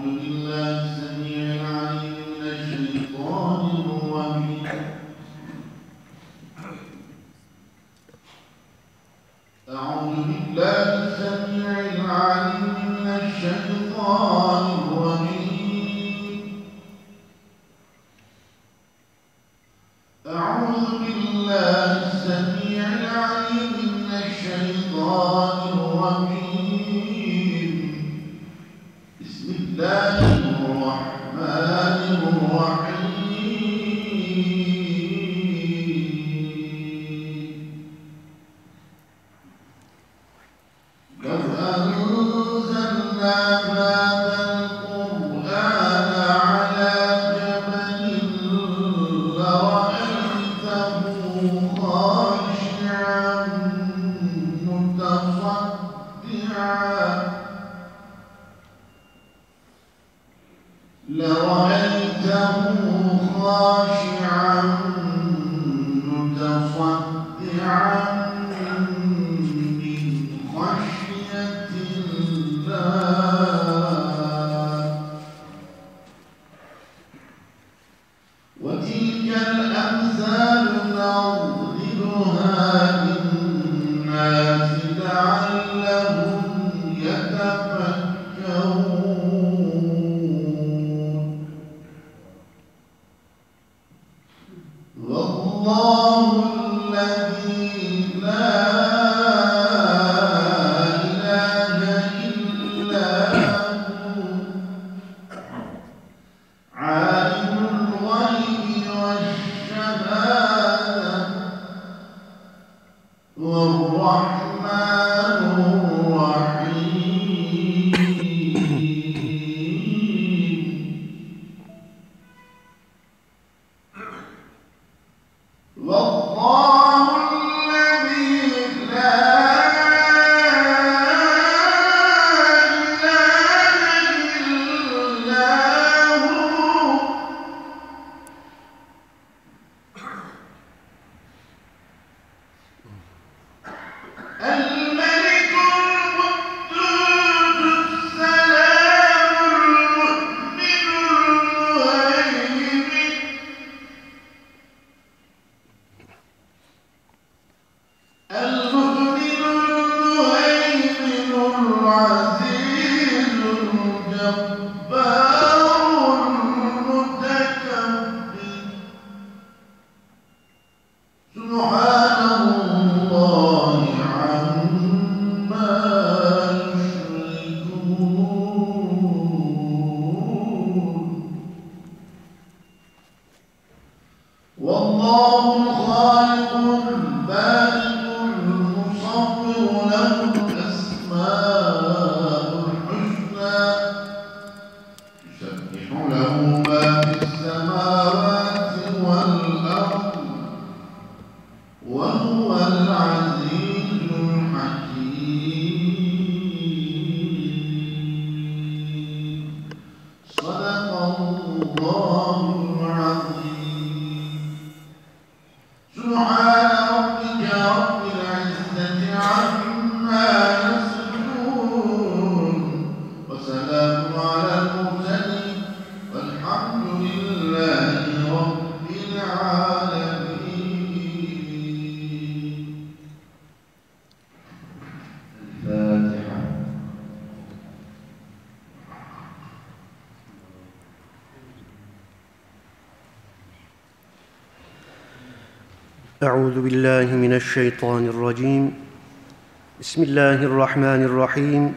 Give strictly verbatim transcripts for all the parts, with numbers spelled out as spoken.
أعوذ بالله من الشيطان الرجيم. بسم الله الرحمن الرحيم.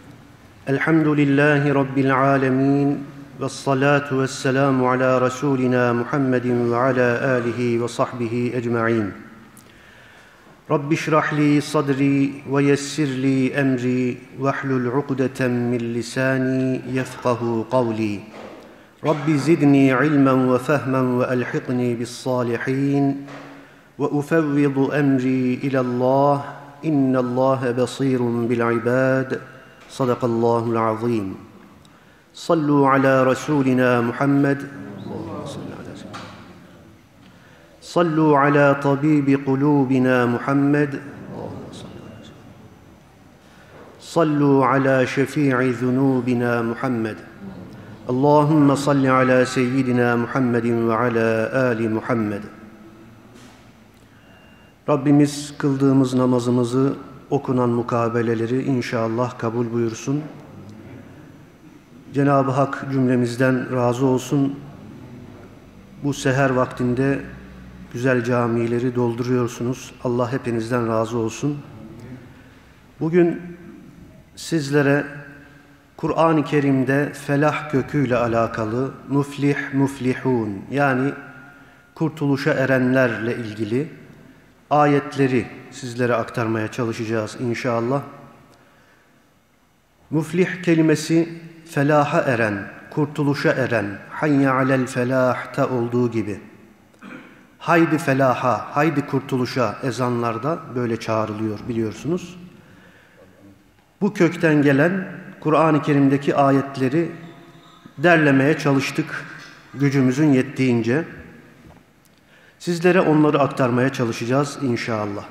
الحمد لله رب العالمين، والصلاة والسلام على رسولنا محمد وعلى آله وصحبه أجمعين. رب اشرح لي صدري ويسر لي أمري واحلل عقدة من لساني يفقه قولي. رب زدني علما وفهما وألحقني بالصالحين، وأفوض أمري إلى الله إن الله بصير بالعباد. صدق الله العظيم. صلوا على رسولنا محمد. صلوا على طبيب قلوبنا محمد. صلوا على شفيع ذنوبنا محمد. Allahümme salli ala seyyidina Muhammedin ve ala ali Muhammed. Rabbimiz kıldığımız namazımızı, okunan mukabeleleri inşallah kabul buyursun. Cenab-ı Hak cümlemizden razı olsun. Bu seher vaktinde güzel camileri dolduruyorsunuz. Allah hepinizden razı olsun. Bugün sizlere Kur'an-ı Kerim'de felah köküyle alakalı muflih, muflihun yani kurtuluşa erenlerle ilgili ayetleri sizlere aktarmaya çalışacağız inşallah. Muflih kelimesi felaha eren, kurtuluşa eren, hayye alel felah'ta olduğu gibi. Haydi felaha, haydi kurtuluşa ezanlarda böyle çağrılıyor biliyorsunuz. Bu kökten gelen Kur'an-ı Kerim'deki ayetleri derlemeye çalıştık gücümüzün yettiğince. Sizlere onları aktarmaya çalışacağız inşallah.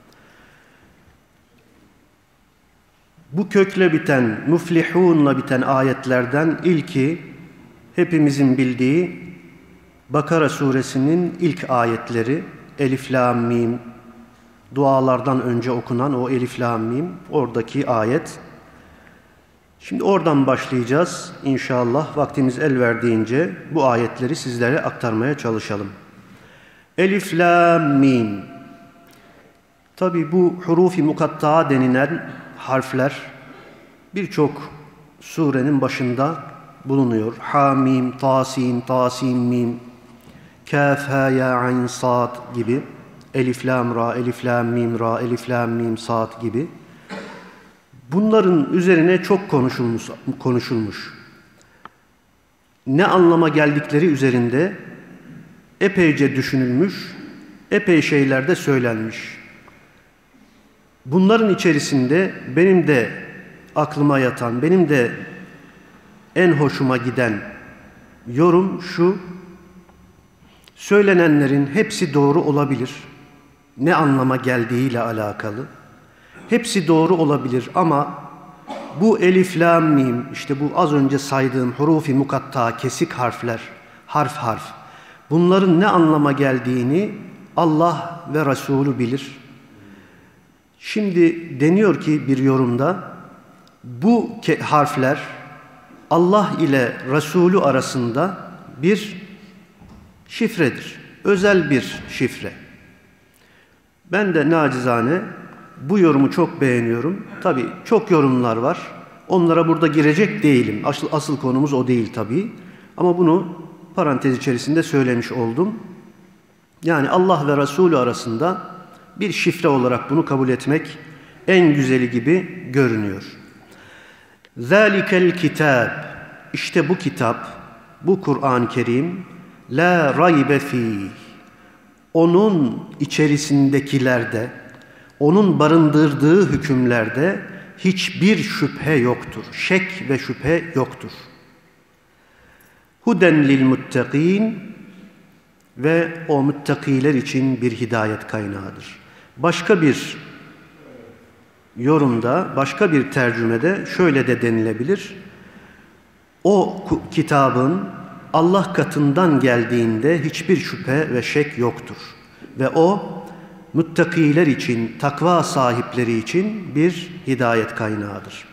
Bu kökle biten, muflihunla biten ayetlerden ilki hepimizin bildiği Bakara suresinin ilk ayetleri Elif Lam Mim, dualardan önce okunan o Elif Lam Mim, oradaki ayet. Şimdi oradan başlayacağız inşallah, vaktimiz el verdiğince bu ayetleri sizlere aktarmaya çalışalım. Elif Lam Mim. Tabi bu hurufi mukatta'a denilen harfler birçok surenin başında bulunuyor. Ha Mim, Tasin, Tasin Mim, Kaf, Ha, Ya, Ayn, Sad gibi. Elif Lam Ra, Elif Lam Mim Ra, Elif Lam Mim Sad gibi. Bunların üzerine çok konuşulmuş, konuşulmuş. Ne anlama geldikleri üzerinde epeyce düşünülmüş, epey şeyler de söylenmiş. Bunların içerisinde benim de aklıma yatan, benim de en hoşuma giden yorum şu: söylenenlerin hepsi doğru olabilir. Ne anlama geldiğiyle alakalı. Hepsi doğru olabilir ama bu Elif, Lam, Mim, işte bu az önce saydığım hurufi mukatta, kesik harfler, harf harf. Bunların ne anlama geldiğini Allah ve Resulü bilir. Şimdi deniyor ki bir yorumda, bu harfler Allah ile Resulü arasında bir şifredir. Özel bir şifre. Ben de nacizane bu yorumu çok beğeniyorum. Tabii çok yorumlar var. Onlara burada girecek değilim. Asıl, asıl konumuz o değil tabii. Ama bunu parantez içerisinde söylemiş oldum. Yani Allah ve Resulü arasında bir şifre olarak bunu kabul etmek en güzeli gibi görünüyor. Zalikel kitab. İşte bu kitap, bu Kur'an-ı Kerim, la raybe fîh. Onun içerisindekilerde, onun barındırdığı hükümlerde hiçbir şüphe yoktur. Şek ve şüphe yoktur. Huden lil muttaqin, ve o muttakiler için bir hidayet kaynağıdır. Başka bir yorumda, başka bir tercümede şöyle de denilebilir: o kitabın Allah katından geldiğinde hiçbir şüphe ve şek yoktur. Ve o muttakiler için, takva sahipleri için bir hidayet kaynağıdır.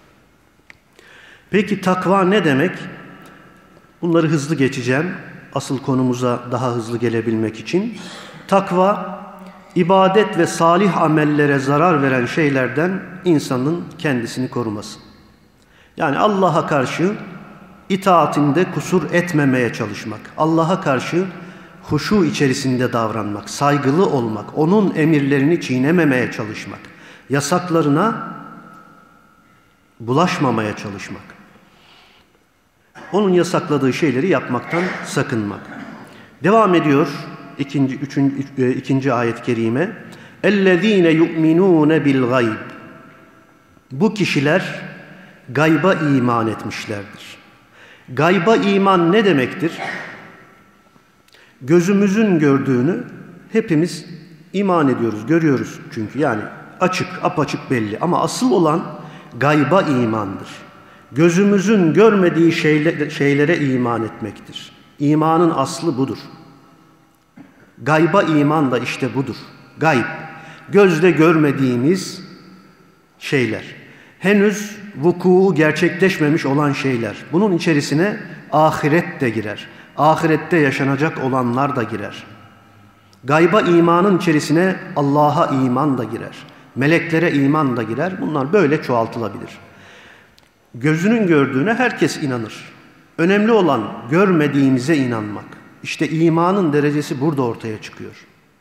Peki takva ne demek? Bunları hızlı geçeceğim. Asıl konumuza daha hızlı gelebilmek için. Takva, ibadet ve salih amellere zarar veren şeylerden insanın kendisini koruması. Yani Allah'a karşı itaatinde kusur etmemeye çalışmak, Allah'a karşı huşu içerisinde davranmak, saygılı olmak, onun emirlerini çiğnememeye çalışmak, yasaklarına bulaşmamaya çalışmak, onun yasakladığı şeyleri yapmaktan sakınmak. Devam ediyor ikinci, üçüncü, ikinci ayet-i kerime. اَلَّذ۪ينَ يُؤْمِنُونَ بِالْغَيْبِ. Bu kişiler gayba iman etmişlerdir. Gayba iman ne demektir? Gözümüzün gördüğünü hepimiz iman ediyoruz, görüyoruz çünkü. Yani açık, apaçık belli. Ama asıl olan gayba imandır. gözümüzün görmediği şeyle, şeylere iman etmektir. İmanın aslı budur. Gayba iman da işte budur. Gayb, gözle görmediğimiz şeyler. Henüz vuku gerçekleşmemiş olan şeyler. Bunun içerisine ahiret de girer. Ahirette yaşanacak olanlar da girer. Gayba imanın içerisine Allah'a iman da girer. Meleklere iman da girer. Bunlar böyle çoğaltılabilir. Gözünün gördüğüne herkes inanır. Önemli olan görmediğimize inanmak. İşte imanın derecesi burada ortaya çıkıyor.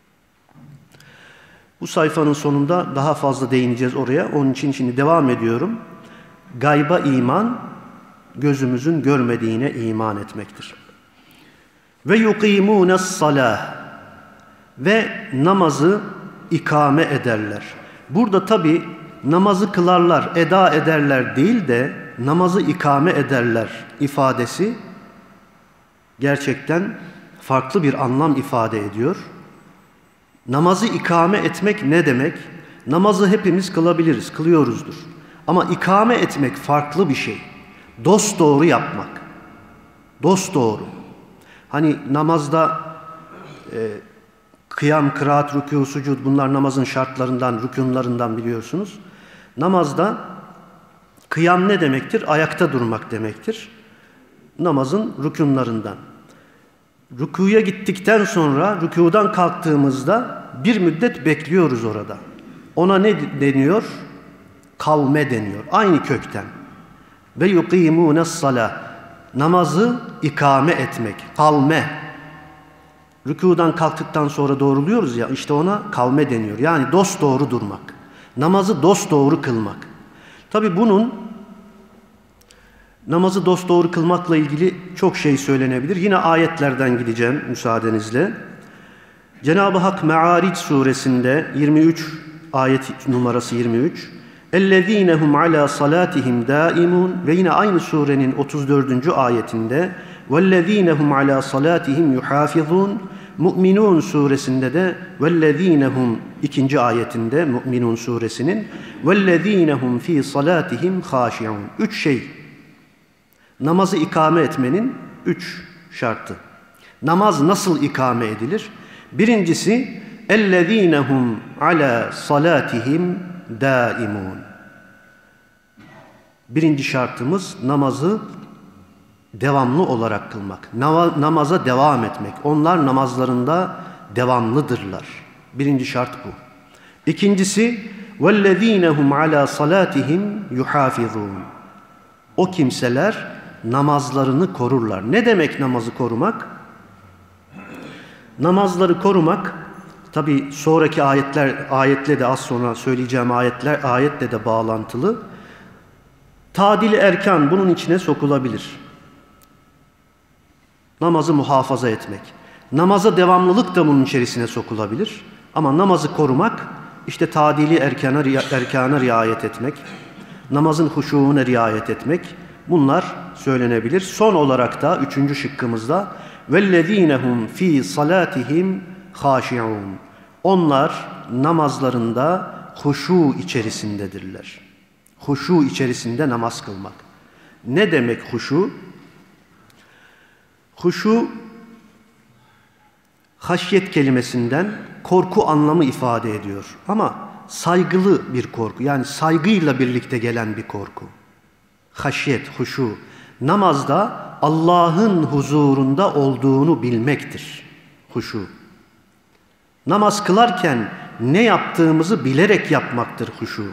Bu sayfanın sonunda daha fazla değineceğiz oraya. Onun için şimdi devam ediyorum. Gayba iman, gözümüzün görmediğine iman etmektir. Ve yukîmûnes salâh, ve namazı ikame ederler. Burada tabi namazı kılarlar, eda ederler değil de namazı ikame ederler ifadesi gerçekten farklı bir anlam ifade ediyor. Namazı ikame etmek ne demek? Namazı hepimiz kılabiliriz, kılıyoruzdur. Ama ikame etmek farklı bir şey. Dosdoğru yapmak. Dosdoğru. Hani namazda e, kıyam, kıraat, rükû, sucud, bunlar namazın şartlarından, rükûnlarından biliyorsunuz. Namazda kıyam ne demektir? Ayakta durmak demektir. Namazın rükûnlarından. Rükûya gittikten sonra, rükûdan kalktığımızda bir müddet bekliyoruz orada. Ona ne deniyor? Kavme deniyor. Aynı kökten. Ve yukîmûnes salâh. Namazı ikame etmek. Kavme. Rükûdan kalktıktan sonra doğruluyoruz ya, işte ona kavme deniyor. Yani dosdoğru durmak. Namazı dosdoğru kılmak. Tabi bunun namazı dosdoğru kılmakla ilgili çok şey söylenebilir. Yine ayetlerden gideceğim müsaadenizle. Cenab-ı Hak Me'aric suresinde yirmi üç ayet numarası yirmi üç. اَلَّذ۪ينَ هُمْ عَلَى صَلَاتِهِمْ دَائِمُونَ ve yine aynı surenin otuz dördüncü ayetinde وَالَّذ۪ينَ هُمْ عَلَى صَلَاتِهِمْ يُحَافِظُونَ Mü'minun suresinde de وَالَّذ۪ينَ هُمْ ikinci ayetinde Mü'minun suresinin وَالَّذ۪ينَ هُمْ ف۪ي صَلَاتِهِمْ خَاشِعُونَ Üç şey. Namazı ikame etmenin üç şartı. Namaz nasıl ikame edilir? Birincisi اَلَّذ۪ينَ هُمْ عَلَى صَلَاتِهِمْ daimun. Birinci şartımız namazı devamlı olarak kılmak. Namaza devam etmek. Onlar namazlarında devamlıdırlar. Birinci şart bu. İkincisi وَالَّذ۪ينَ هُمْ عَلَى صَلَاتِهِمْ يُحَافِظُونَ O kimseler namazlarını korurlar. Ne demek namazı korumak? Namazları korumak, tabi sonraki ayetler, ayetle de az sonra söyleyeceğim ayetler, ayetle de bağlantılı. Tadil-i erkan bunun içine sokulabilir. Namazı muhafaza etmek. Namaza devamlılık da bunun içerisine sokulabilir. Ama namazı korumak, işte tadili erkana, erkana riayet etmek, namazın huşuğuna riayet etmek, bunlar söylenebilir. Son olarak da üçüncü şıkkımızda وَالَّذ۪ينَ هُمْ ف۪ي صَلَاتِهِمْ خَاشِعُونَ Onlar namazlarında huşu içerisindedirler. Huşu içerisinde namaz kılmak. Ne demek huşu? Huşu, haşyet kelimesinden korku anlamı ifade ediyor. Ama saygılı bir korku, yani saygıyla birlikte gelen bir korku. Haşyet, huşu. Namazda Allah'ın huzurunda olduğunu bilmektir huşu. Namaz kılarken ne yaptığımızı bilerek yapmaktır huşu.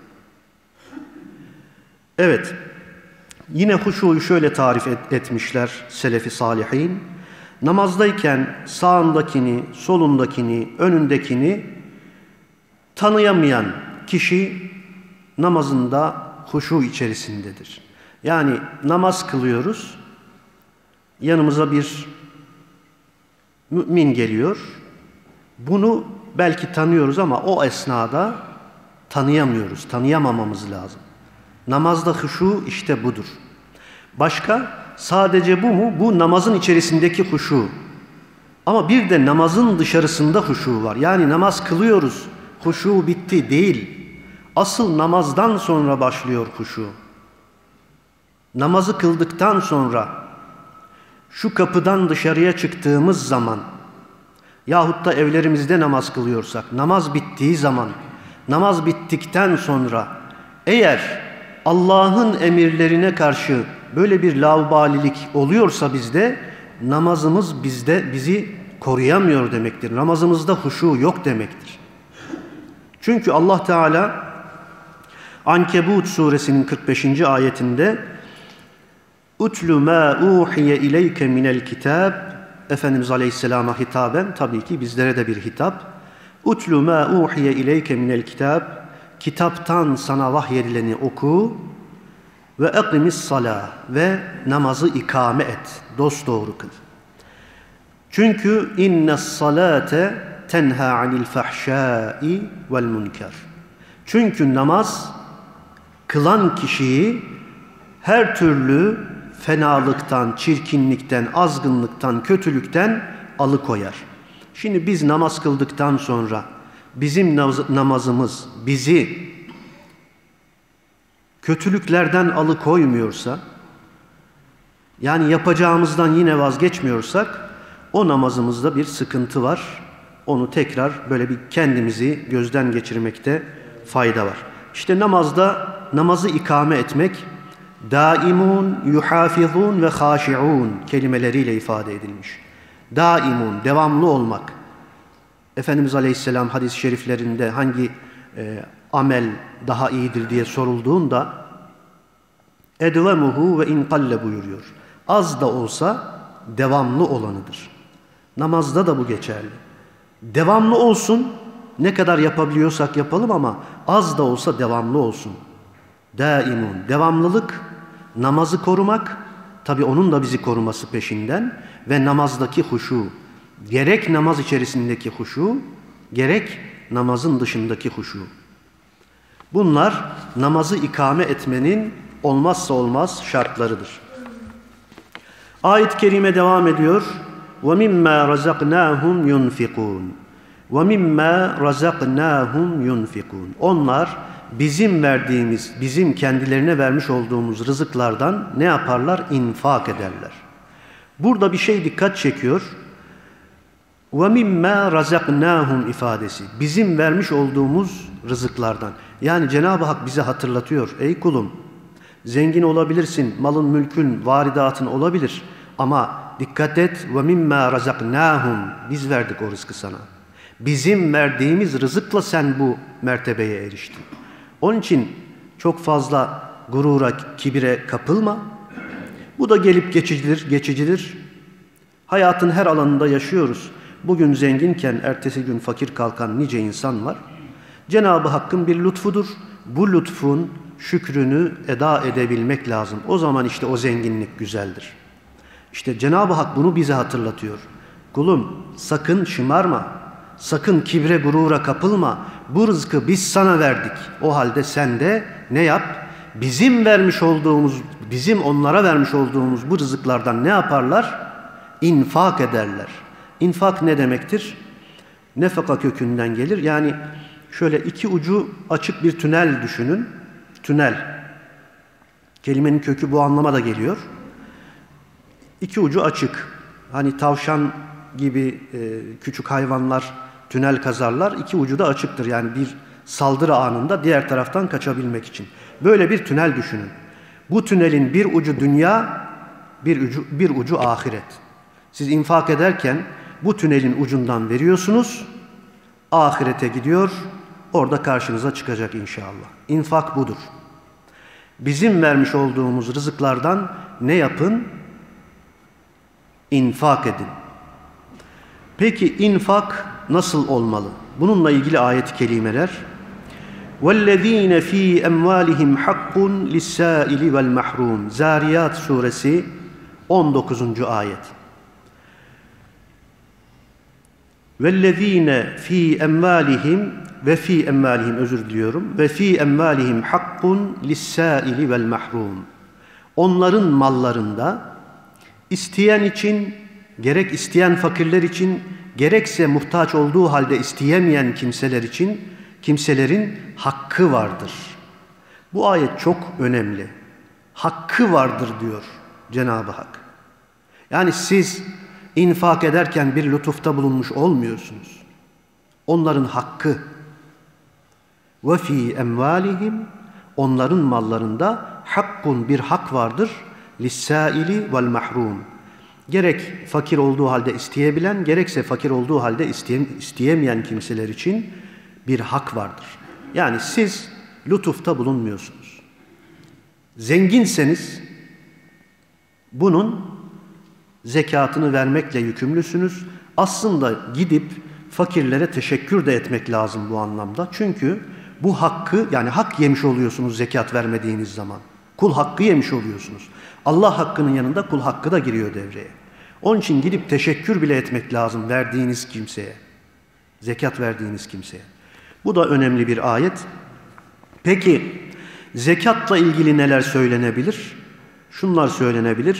Evet, yine huşuyu şöyle tarif et, etmişler Selefi Salihin. Namazdayken sağındakini, solundakini, önündekini tanıyamayan kişi namazında huşu içerisindedir. Yani namaz kılıyoruz, yanımıza bir mümin geliyor. Bunu belki tanıyoruz ama o esnada tanıyamıyoruz, tanıyamamamız lazım. Namazda huşu işte budur. Başka, sadece bu mu? Bu namazın içerisindeki huşu. Ama bir de namazın dışarısında huşu var. Yani namaz kılıyoruz, huşu bitti değil. Asıl namazdan sonra başlıyor huşu. namazı kıldıktan sonra şu kapıdan dışarıya çıktığımız zaman yahut da evlerimizde namaz kılıyorsak, namaz bittiği zaman, namaz bittikten sonra eğer Allah'ın emirlerine karşı böyle bir laubalilik oluyorsa bizde, namazımız bizde bizi koruyamıyor demektir. Namazımızda huşu yok demektir. Çünkü Allah Teala Ankebut suresinin kırk beşinci ayetinde "Utlu ma uhiye ileyke minel kitab" Efendimiz Aleyhisselam'a hitaben, tabii ki bizlere de bir hitap. "Utlu ma uhiye ileyke minel kitab" Kitaptan sana vahyedileni oku ve eqimis salah ve namazı ikame et, dosdoğru kıl. Çünkü innes salate tenha anil fahşai vel münker. Çünkü namaz kılan kişiyi her türlü fenalıktan, çirkinlikten, azgınlıktan, kötülükten alıkoyar. Şimdi biz namaz kıldıktan sonra bizim namazımız bizi kötülüklerden alıkoymuyorsa, yani yapacağımızdan yine vazgeçmiyorsak, o namazımızda bir sıkıntı var. Onu tekrar böyle bir kendimizi gözden geçirmekte fayda var. İşte namazda namazı ikame etmek, daimun, yuhafizun ve haşiun kelimeleriyle ifade edilmiş. Daimun, devamlı olmak. Efendimiz Aleyhisselam hadis-i şeriflerinde hangi e, amel daha iyidir diye sorulduğunda edvemuhu ve inqalle buyuruyor. Az da olsa devamlı olanıdır. Namazda da bu geçerli. Devamlı olsun, ne kadar yapabiliyorsak yapalım ama az da olsa devamlı olsun. Daimun, devamlılık, namazı korumak, tabi onun da bizi koruması peşinden ve namazdaki huşu, gerek namaz içerisindeki huşu, gerek namazın dışındaki huşu. Bunlar namazı ikame etmenin olmazsa olmaz şartlarıdır. Ayet-i kerime devam ediyor. وَمِمَّا رَزَقْنَاهُمْ يُنْفِقُونَ وَمِمَّا رَزَقْنَاهُمْ يُنْفِقُونَ Onlar bizim verdiğimiz, bizim kendilerine vermiş olduğumuz rızıklardan ne yaparlar? İnfak ederler. Burada bir şey dikkat çekiyor. وَمِمَّا رَزَقْنَاهُمْ ifadesi. Bizim vermiş olduğumuz rızıklardan. Yani Cenab-ı Hak bize hatırlatıyor. Ey kulum, zengin olabilirsin, malın, mülkün, varidatın olabilir. Ama dikkat et. وَمِمَّا رَزَقْنَاهُمْ Biz verdik o rızkı sana. Bizim verdiğimiz rızıkla sen bu mertebeye eriştin. Onun için çok fazla gurura, kibire kapılma. Bu da gelip geçicidir, geçicidir. Hayatın her alanında yaşıyoruz. Bugün zenginken ertesi gün fakir kalkan nice insan var. Cenab-ı Hakk'ın bir lütfudur. Bu lütfun şükrünü eda edebilmek lazım. O zaman işte o zenginlik güzeldir. İşte Cenab-ı Hak bunu bize hatırlatıyor. Kulum, sakın şımarma, sakın kibre gurura kapılma. Bu rızkı biz sana verdik. O halde sen de ne yap? Bizim vermiş olduğumuz, bizim onlara vermiş olduğumuz bu rızıklardan ne yaparlar? İnfak ederler. İnfak ne demektir? Nefaka kökünden gelir. Yani şöyle iki ucu açık bir tünel düşünün. Tünel. Kelimenin kökü bu anlama da geliyor. İki ucu açık. Hani tavşan gibi e, küçük hayvanlar tünel kazarlar. İki ucu da açıktır. Yani bir saldırı anında diğer taraftan kaçabilmek için. Böyle bir tünel düşünün. Bu tünelin bir ucu dünya, bir ucu, bir ucu ahiret. Siz infak ederken bu tünelin ucundan veriyorsunuz, ahirete gidiyor, orada karşınıza çıkacak inşallah. İnfak budur. Bizim vermiş olduğumuz rızıklardan ne yapın? İnfak edin. Peki infak nasıl olmalı? Bununla ilgili ayet-i kerimeler. وَالَّذ۪ينَ ف۪ي اَمْوَالِهِمْ حَقٌّ لِلسَّائِلِ وَالْمَحْرُومِ Zariyat suresi on dokuzuncu ayet. وَالَّذ۪ينَ ف۪ي اَمْوَالِهِمْ ve fi emvalihim özür diliyorum ve fi emvalihim hakkun lis-sâili vel mahrum. Onların mallarında isteyen için, gerek isteyen fakirler için, gerekse muhtaç olduğu halde isteyemeyen kimseler için kimselerin hakkı vardır. Bu ayet çok önemli. hakkı vardır diyor Cenab-ı Hak. Yani siz infak ederken bir lütufta bulunmuş olmuyorsunuz. Onların hakkı. Ve fî emvâlihim, onların mallarında hakkun, bir hak vardır. Lissâili vel mahrum. Gerek fakir olduğu halde isteyebilen, gerekse fakir olduğu halde isteyemeyen kimseler için bir hak vardır. Yani siz lütufta bulunmuyorsunuz. Zenginseniz bunun zekatını vermekle yükümlüsünüz. Aslında gidip fakirlere teşekkür de etmek lazım bu anlamda. Çünkü bu hakkı, yani hak yemiş oluyorsunuz zekat vermediğiniz zaman. Kul hakkı yemiş oluyorsunuz. Allah hakkının yanında kul hakkı da giriyor devreye. Onun için gidip teşekkür bile etmek lazım verdiğiniz kimseye. Zekat verdiğiniz kimseye. Bu da önemli bir ayet. Peki zekatla ilgili neler söylenebilir? Şunlar söylenebilir.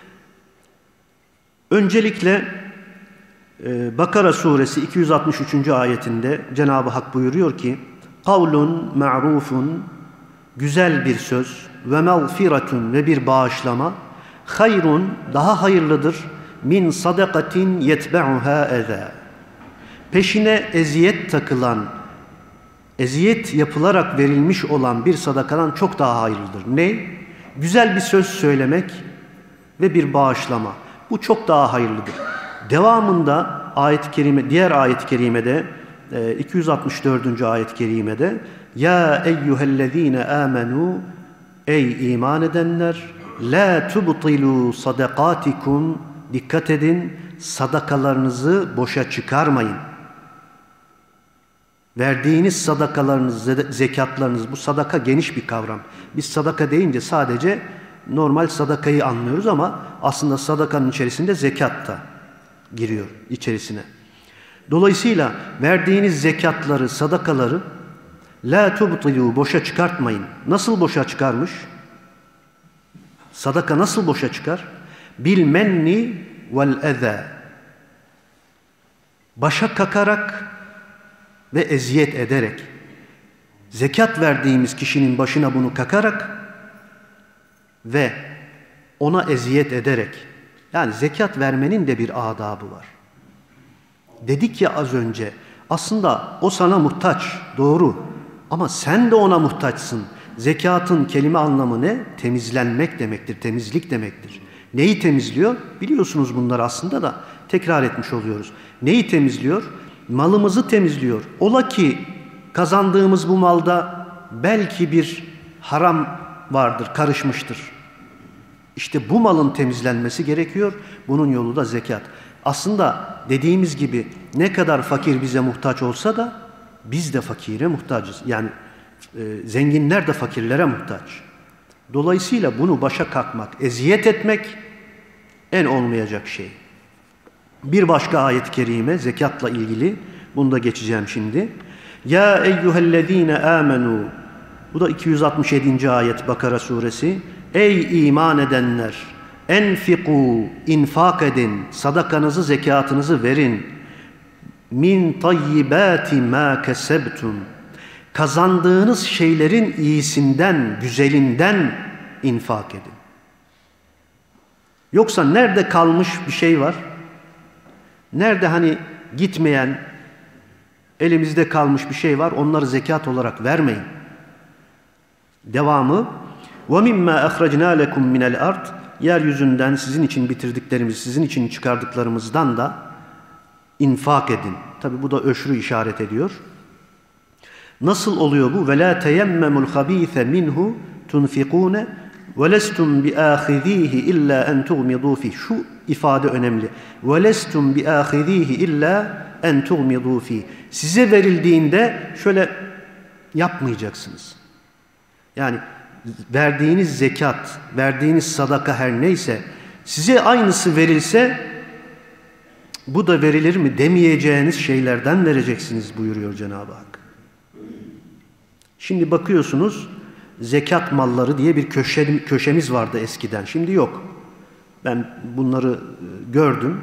Öncelikle Bakara suresi iki yüz altmış üçüncü ayetinde Cenab-ı Hak buyuruyor ki kavlun ma'rufun, güzel bir söz, ve mağfiretun, ve bir bağışlama, hayrun, daha hayırlıdır, min sadakatin yetbe'uha eza, peşine eziyet takılan, eziyet yapılarak verilmiş olan bir sadakadan çok daha hayırlıdır. Ne? Güzel bir söz söylemek ve bir bağışlama. Bu çok daha hayırlıdır. Devamında ayet-i kerime, diğer ayet-i kerimede iki yüz altmış dördüncü ayet-i kerimede ya eyyühellezine amenu, ey iman edenler, la tubtilu sadakatikum, dikkat edin, sadakalarınızı boşa çıkarmayın. Verdiğiniz sadakalarınız, zekatlarınız, bu sadaka geniş bir kavram. Biz sadaka deyince sadece normal sadakayı anlıyoruz ama aslında sadakanın içerisinde zekat da giriyor içerisine. Dolayısıyla verdiğiniz zekatları, sadakaları la tubtilu, boşa çıkartmayın. Nasıl boşa çıkarmış? Sadaka nasıl boşa çıkar? Bil menni vel eza, başa kakarak ve eziyet ederek. Zekat verdiğimiz kişinin başına bunu kakarak ve ona eziyet ederek. Yani zekat vermenin de bir adabı var. Dedik ya az önce, aslında o sana muhtaç, doğru. Ama sen de ona muhtaçsın. Zekatın kelime anlamı ne? Temizlenmek demektir, temizlik demektir. Neyi temizliyor? Biliyorsunuz bunları aslında da tekrar etmiş oluyoruz. Neyi temizliyor? Malımızı temizliyor. Ola ki kazandığımız bu malda belki bir haram vardır, karışmıştır. İşte bu malın temizlenmesi gerekiyor. Bunun yolu da zekat. Aslında dediğimiz gibi ne kadar fakir bize muhtaç olsa da biz de fakire muhtacız. Yani e, zenginler de fakirlere muhtaç. Dolayısıyla bunu başa kalkmak, eziyet etmek en olmayacak şey. Bir başka ayet-i kerime zekatla ilgili, bunu da geçeceğim şimdi. Ya eyyühellezine amenu, bu da iki yüz altmış yedinci ayet Bakara suresi. Ey iman edenler, enfiku, infak edin, sadakanızı, zekatınızı verin. Min tayyibati ma kesebtum, kazandığınız şeylerin iyisinden, güzelinden infak edin. Yoksa nerede kalmış bir şey var? Nerede hani gitmeyen, elimizde kalmış bir şey var, onları zekat olarak vermeyin. Devamı وَمِمَّا أَخْرَجْنَا لَكُمْ مِنَ الْأَرْضِ, yeryüzünden sizin için bitirdiklerimiz, sizin için çıkardıklarımızdan da infak edin. Tabi bu da öşrü işaret ediyor. Nasıl oluyor bu? وَلَا تَيَمَّمُ الْخَب۪يثَ مِنْهُ تُنْفِقُونَ وَلَسْتُمْ بِآخِذ۪يهِ اِلَّا اَنْ تُغْمِضُوا ف۪يهِ. Şu ifade önemli. وَلَسْتُمْ بِآخِذ۪يهِ اِلَّا اَنْ تُغْمِضُوا ف۪يهِ. Size verildiğinde şöyle yapmayacaksınız. Yani verdiğiniz zekat, verdiğiniz sadaka her neyse, size aynısı verilse bu da verilir mi demeyeceğiniz şeylerden vereceksiniz buyuruyor Cenab-ı Hak. Şimdi bakıyorsunuz, zekat malları diye bir köşe, köşemiz vardı eskiden. Şimdi yok. Ben bunları gördüm.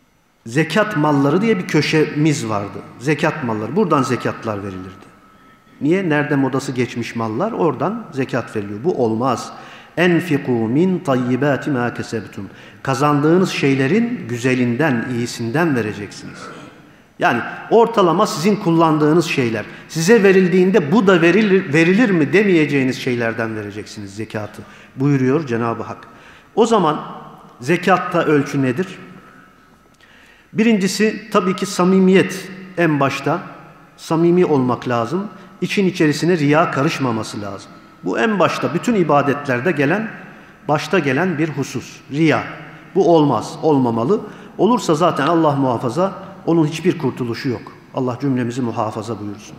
Zekat malları diye bir köşemiz vardı. Zekat malları. Buradan zekatlar verilirdi. Niye? Nerede modası geçmiş mallar oradan zekat veriliyor. Bu olmaz. Enfiku min tayyibati ma kesebtum. Kazandığınız şeylerin güzelinden, iyisinden vereceksiniz. Yani ortalama sizin kullandığınız şeyler. Size verildiğinde bu da verilir, verilir mi demeyeceğiniz şeylerden vereceksiniz zekatı. Buyuruyor Cenab-ı Hak. O zaman zekatta ölçü nedir? Birincisi tabii ki samimiyet en başta. Samimi olmak lazım. İçin içerisine riya karışmaması lazım. Bu en başta bütün ibadetlerde gelen, başta gelen bir husus. Riya. Bu olmaz, olmamalı. Olursa zaten Allah muhafaza, onun hiçbir kurtuluşu yok. Allah cümlemizi muhafaza buyursun.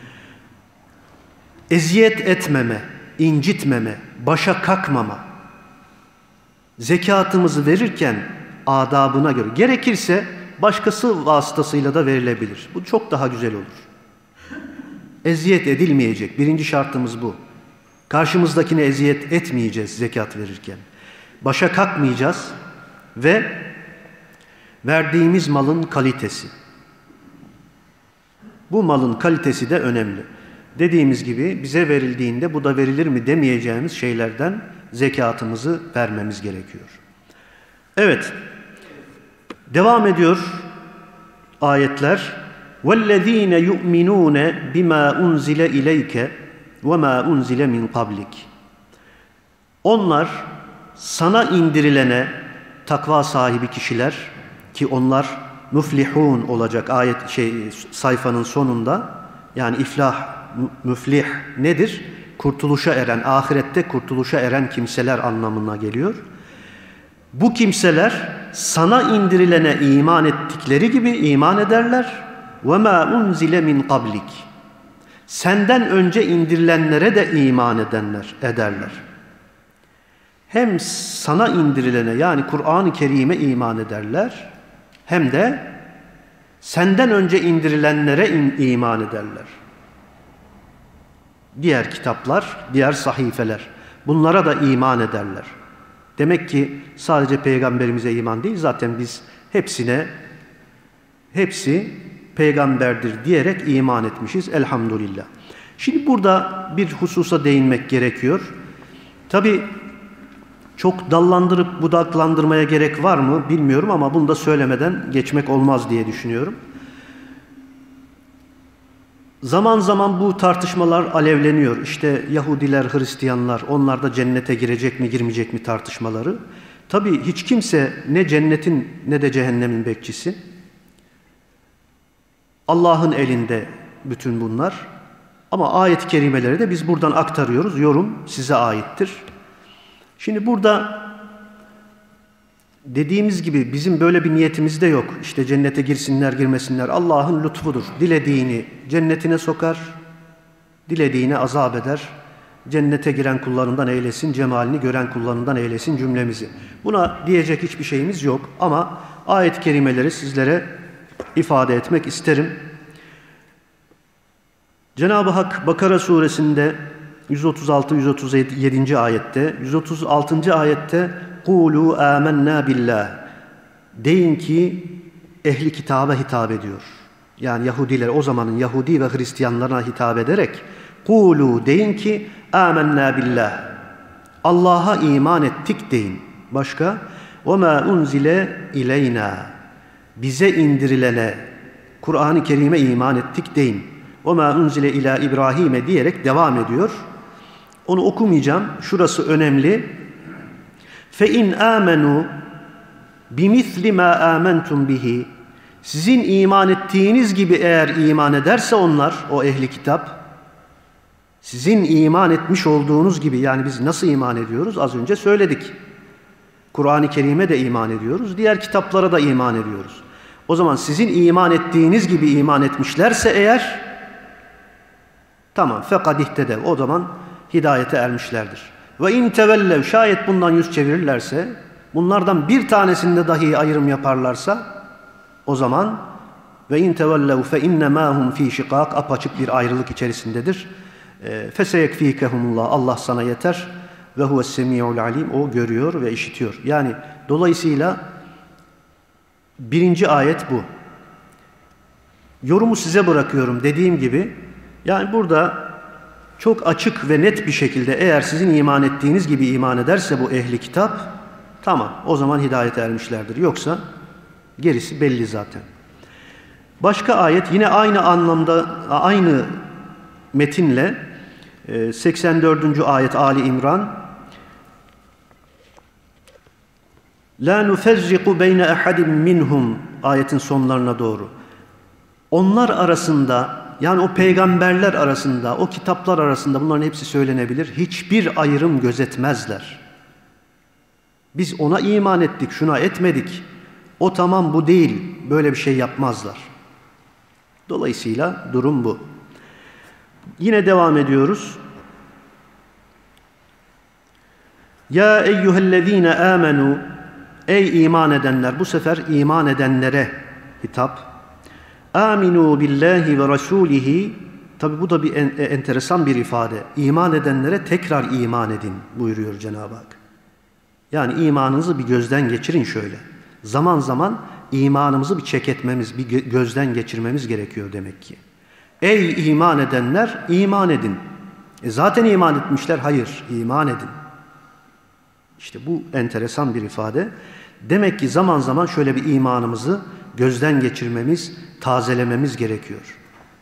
Eziyet etmeme, incitmeme, başa kakmama. Zekatımızı verirken adabına göre. Gerekirse başkası vasıtasıyla da verilebilir. Bu çok daha güzel olur. Eziyet edilmeyecek. Birinci şartımız bu. Karşımızdakine eziyet etmeyeceğiz zekat verirken. Başa kalkmayacağız ve verdiğimiz malın kalitesi. Bu malın kalitesi de önemli. Dediğimiz gibi bize verildiğinde bu da verilir mi demeyeceğimiz şeylerden zekatımızı vermemiz gerekiyor. Evet. Devam ediyor ayetler. وَالَّذ۪ينَ يُؤْمِنُونَ بِمَا اُنْزِلَ اِلَيْكَ وَمَا اُنْزِلَ مِنْ قَبْلِكَ. Onlar sana indirilene takva sahibi kişiler ki onlar müflihun olacak ayet şey sayfanın sonunda, yani iflah, müflih nedir? Kurtuluşa eren, ahirette kurtuluşa eren kimseler anlamına geliyor. Bu kimseler sana indirilene iman ettikleri gibi iman ederler. وَمَا اُنْزِلَ مِنْ قَبْلِكَ. Senden önce indirilenlere de iman edenler, ederler. Hem sana indirilene, yani Kur'an-ı Kerim'e iman ederler, hem de senden önce indirilenlere iman ederler. Diğer kitaplar, diğer sahifeler, bunlara da iman ederler. Demek ki sadece Peygamberimize iman değil, zaten biz hepsine, hepsi peygamberdir diyerek iman etmişiz elhamdülillah. Şimdi burada bir hususa değinmek gerekiyor. Tabi çok dallandırıp budaklandırmaya gerek var mı bilmiyorum ama bunu da söylemeden geçmek olmaz diye düşünüyorum. Zaman zaman bu tartışmalar alevleniyor. İşte Yahudiler, Hristiyanlar, onlar da cennete girecek mi girmeyecek mi tartışmaları. Tabi hiç kimse ne cennetin ne de cehennemin bekçisi. Allah'ın elinde bütün bunlar. Ama ayet-i kerimeleri de biz buradan aktarıyoruz. Yorum size aittir. Şimdi burada dediğimiz gibi bizim böyle bir niyetimiz de yok. İşte cennete girsinler girmesinler. Allah'ın lütfudur. Dilediğini cennetine sokar, dilediğini azap eder. Cennete giren kullarından eylesin, cemalini gören kullarından eylesin cümlemizi. Buna diyecek hiçbir şeyimiz yok. Ama ayet-i kerimeleri sizlere ifade etmek isterim. Cenab-ı Hak Bakara suresinde yüz otuz altı yüz otuz yedi. ayette, yüz otuz altıncı ayette "Kulu âmennâ billah." Deyin ki ehli kitaba hitap ediyor. Yani Yahudiler, o zamanın Yahudi ve Hristiyanlarına hitap ederek "Kulu" deyin ki âmennâ billah. Allah'a iman ettik deyin. Başka? وَمَا اُنْزِلَ اِلَيْنَا. Bize indirilene, Kur'an-ı Kerim'e iman ettik deyin. وَمَا اُنْزِلَ اِلَى İbrahim'e diyerek devam ediyor. Onu okumayacağım. Şurası önemli. فَاِنْ آمَنُوا بِمِثْلِ مَا آمَنْتُمْ بِهِ. Sizin iman ettiğiniz gibi eğer iman ederse onlar, o ehli kitap, sizin iman etmiş olduğunuz gibi, yani biz nasıl iman ediyoruz? Az önce söyledik. Kur'an-ı Kerim'e de iman ediyoruz, diğer kitaplara da iman ediyoruz. O zaman sizin iman ettiğiniz gibi iman etmişlerse eğer, tamam, fekad ihtedev, o zaman hidayete ermişlerdir. Ve in tevellev, şayet bundan yüz çevirirlerse, bunlardan bir tanesinde dahi ayrım yaparlarsa, o zaman ve in tevellev fe innemâ hum fî şikâk, apaçık bir ayrılık içerisindedir. Feseyekfîkehumullah, Allah sana yeter. Ve huves-semî'ul alîm, o görüyor ve işitiyor. Yani dolayısıyla birinci ayet bu. Yorumu size bırakıyorum dediğim gibi. Yani burada çok açık ve net bir şekilde eğer sizin iman ettiğiniz gibi iman ederse bu ehli kitap, tamam, o zaman hidayete ermişlerdir. Yoksa gerisi belli zaten. Başka ayet yine aynı anlamda, aynı metinle seksen dördüncü ayet Ali İmran. La nufezziku beyne ahadin minhum, ayetin sonlarına doğru. Onlar arasında, yani o peygamberler arasında, o kitaplar arasında, bunların hepsi söylenebilir, hiçbir ayrım gözetmezler. Biz ona iman ettik, şuna etmedik. O tamam, bu değil. Böyle bir şey yapmazlar. Dolayısıyla durum bu. Yine devam ediyoruz. Ya eyyühellezine amenu, ey iman edenler, bu sefer iman edenlere hitap. Aminu billahi ve rasulihi, tabi bu da bir en, enteresan bir ifade. İman edenlere tekrar iman edin buyuruyor Cenab-ı Hak. Yani imanınızı bir gözden geçirin şöyle. Zaman zaman imanımızı bir çek etmemiz, bir gözden geçirmemiz gerekiyor demek ki. Ey iman edenler, iman edin. E zaten iman etmişler, hayır, iman edin. İşte bu enteresan bir ifade. Demek ki zaman zaman şöyle bir imanımızı gözden geçirmemiz, tazelememiz gerekiyor.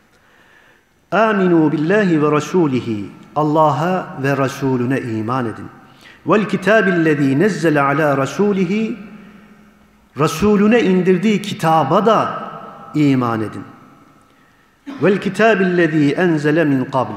Aminu billahi ve rasulihi, Allah'a ve Resulüne iman edin. Vel kitabillezî nezzele ala rasulihi, Resulüne indirdiği kitaba da iman edin. Vel kitabillezî enzele min qabl,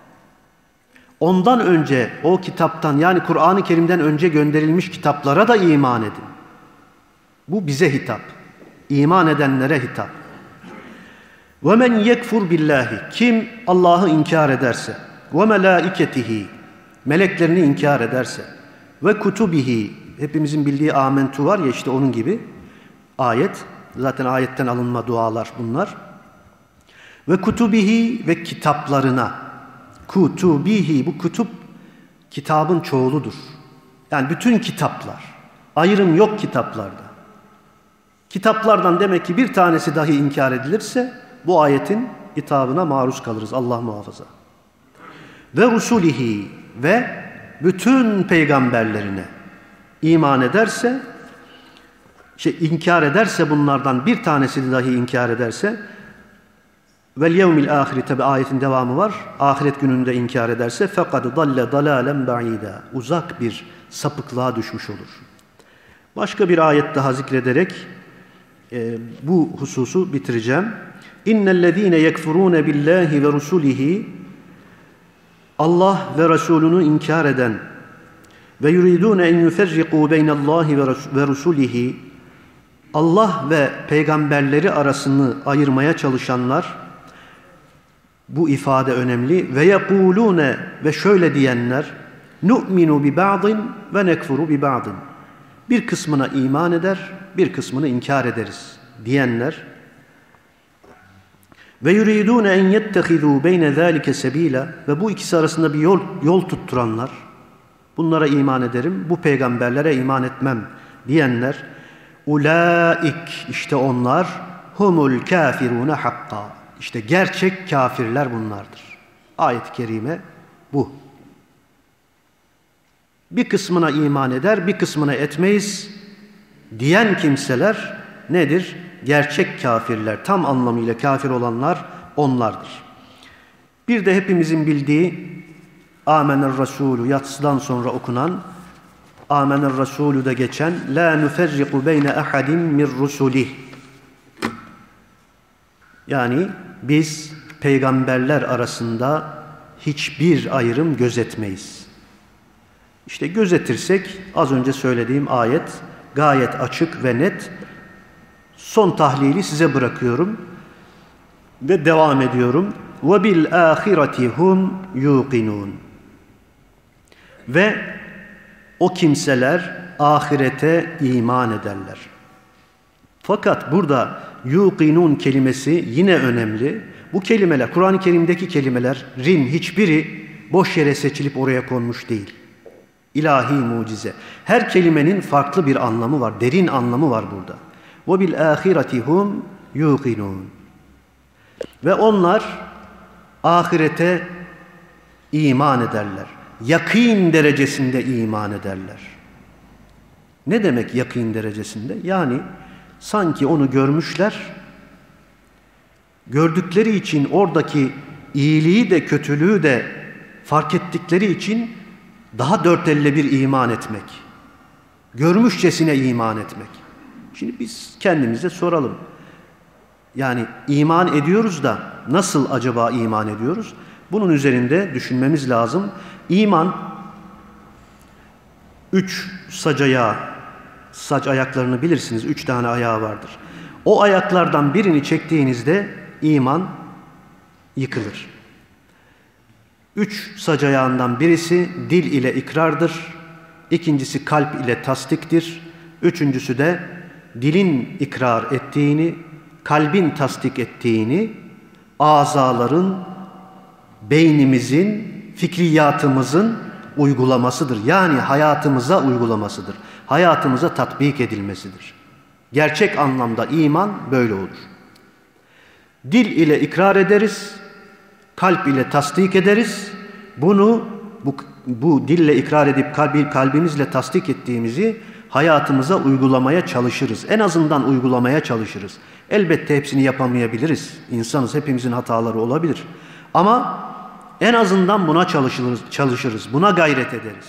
ondan önce o kitaptan, yani Kur'an-ı Kerim'den önce gönderilmiş kitaplara da iman edin. Bu bize hitap. İman edenlere hitap. وَمَنْ يَكْفُرْ بِاللّٰهِ, kim Allah'ı inkar ederse, وَمَلَائِكَتِهِ, meleklerini inkar ederse, ve kutubihi, hepimizin bildiği amentu var ya, işte onun gibi ayet, zaten ayetten alınma dualar bunlar. Ve kutubihi, ve kitaplarına, kutubihi, bu kutup kitabın çoğuludur. Yani bütün kitaplar, ayrım yok kitaplarda. Kitaplardan demek ki bir tanesi dahi inkar edilirse bu ayetin hitabına maruz kalırız, Allah muhafaza. Ve rusulihi, ve bütün peygamberlerine iman ederse, şey, inkar ederse, bunlardan bir tanesi dahi inkar ederse, vel yevmil ahiri, tabi ayetin devamı var, ahiret gününde inkar ederse fekad dalle dalalen ba'ida, uzak bir sapıklığa düşmüş olur. Başka bir ayet daha zikrederek e, bu hususu bitireceğim. İnnellezîne yekfurûne billâhi ve rusulihi, Allah ve Resulünü inkar eden ve yuridûne en yuferrikû beynallâhi ve rusulihi, Allah ve peygamberleri arasını ayırmaya çalışanlar, bu ifade önemli. Ve yekulune, ve şöyle diyenler, nu'minu bi ba'din ve nekfuru bi ba'din, bir kısmına iman eder, bir kısmını inkar ederiz diyenler. Ve yuridune en yettehizu beyne zalike sebila, ve bu ikisi arasında bir yol yol tutturanlar, bunlara iman ederim, bu peygamberlere iman etmem diyenler. Ulaik, işte onlar, humul kafirune hakka, işte gerçek kafirler bunlardır. Ayet-i kerime bu. Bir kısmına iman eder, bir kısmına etmeyiz diyen kimseler nedir? Gerçek kafirler, tam anlamıyla kafir olanlar onlardır. Bir de hepimizin bildiği Amener Resulü, yatsıdan sonra okunan Amener Resulü de geçen La nüferriku beyne ahadin min rusulih, yani biz peygamberler arasında hiçbir ayrım gözetmeyiz. İşte gözetirsek, az önce söylediğim ayet gayet açık ve net. Son tahlili size bırakıyorum ve devam ediyorum. Ve bil ahireti hum yuqinun, ve o kimseler ahirete iman ederler. Fakat burada yuqinun kelimesi yine önemli. Bu kelimeler, Kur'an-ı Kerim'deki kelimelerin hiçbiri boş yere seçilip oraya konmuş değil. İlahi mucize. Her kelimenin farklı bir anlamı var, derin anlamı var burada. وَبِالْآخِرَةِ هُمْ يُوقِنُونَ, ve onlar ahirete iman ederler. Yakîn derecesinde iman ederler. Ne demek yakîn derecesinde? Yani sanki onu görmüşler, gördükleri için oradaki iyiliği de kötülüğü de fark ettikleri için daha dört elle bir iman etmek. Görmüşçesine iman etmek. Şimdi biz kendimize soralım. Yani iman ediyoruz da nasıl acaba iman ediyoruz? Bunun üzerinde düşünmemiz lazım. İman üç sac ayağı, sac ayaklarını bilirsiniz. Üç tane ayağı vardır. O ayaklardan birini çektiğinizde iman yıkılır. Üç sac ayağından birisi dil ile ikrardır. İkincisi kalp ile tasdiktir. Üçüncüsü de dilin ikrar ettiğini, kalbin tasdik ettiğini, azaların, beynimizin, fikriyatımızın uygulamasıdır. Yani hayatımıza uygulamasıdır. Hayatımıza tatbik edilmesidir. Gerçek anlamda iman böyle olur. Dil ile ikrar ederiz, kalp ile tasdik ederiz. Bunu bu, bu dille ikrar edip kalbi, kalbimizle tasdik ettiğimizi hayatımıza uygulamaya çalışırız. En azından uygulamaya çalışırız. Elbette hepsini yapamayabiliriz. İnsanız, hepimizin hataları olabilir. Ama en azından buna çalışırız, çalışırız. Buna gayret ederiz.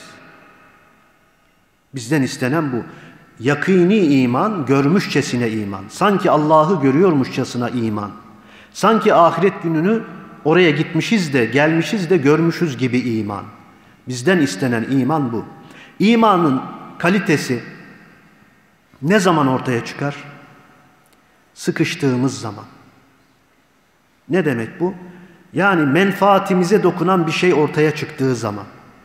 Bizden istenen bu. Yakîni iman, görmüşçesine iman. Sanki Allah'ı görüyormuşçasına iman. Sanki ahiret gününü oraya gitmişiz de, gelmişiz de görmüşüz gibi iman. Bizden istenen iman bu. İmanın kalitesi ne zaman ortaya çıkar? Sıkıştığımız zaman. Ne demek bu? Yani menfaatimize dokunan bir şey ortaya çıktığı zaman.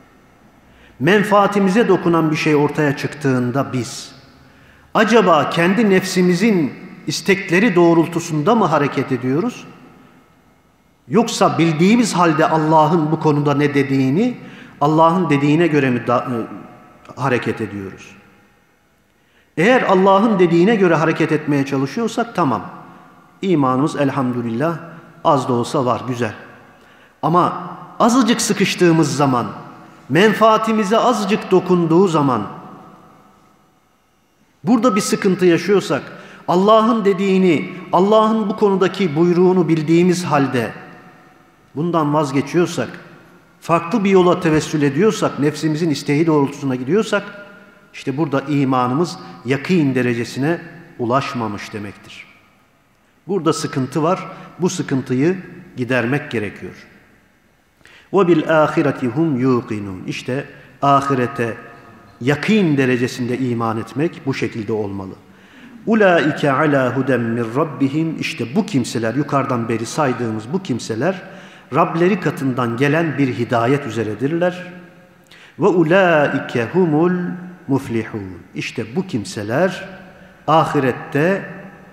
Menfaatimize dokunan bir şey ortaya çıktığında biz, acaba kendi nefsimizin istekleri doğrultusunda mı hareket ediyoruz? Yoksa bildiğimiz halde Allah'ın bu konuda ne dediğini, Allah'ın dediğine göre mi da, e, hareket ediyoruz? Eğer Allah'ın dediğine göre hareket etmeye çalışıyorsak tamam. İmanımız elhamdülillah az da olsa var, güzel. Ama azıcık sıkıştığımız zaman, menfaatimize azıcık dokunduğu zaman, burada bir sıkıntı yaşıyorsak, Allah'ın dediğini, Allah'ın bu konudaki buyruğunu bildiğimiz halde bundan vazgeçiyorsak, farklı bir yola tevessül ediyorsak, nefsimizin isteği doğrultusuna gidiyorsak, işte burada imanımız yakîn derecesine ulaşmamış demektir. Burada sıkıntı var. Bu sıkıntıyı gidermek gerekiyor. وَبِالْآخِرَةِ هُمْ يُوقِنُونَ İşte ahirete yakîn derecesinde iman etmek bu şekilde olmalı. اُولَٰئِكَ عَلَى هُدًى مِنْ رَبِّهِمْ İşte bu kimseler, yukarıdan beri saydığımız bu kimseler, Rableri katından gelen bir hidayet üzeredirler. وَاُولَٰئِكَ هُمُ الْمُفْلِحُونَ İşte bu kimseler ahirette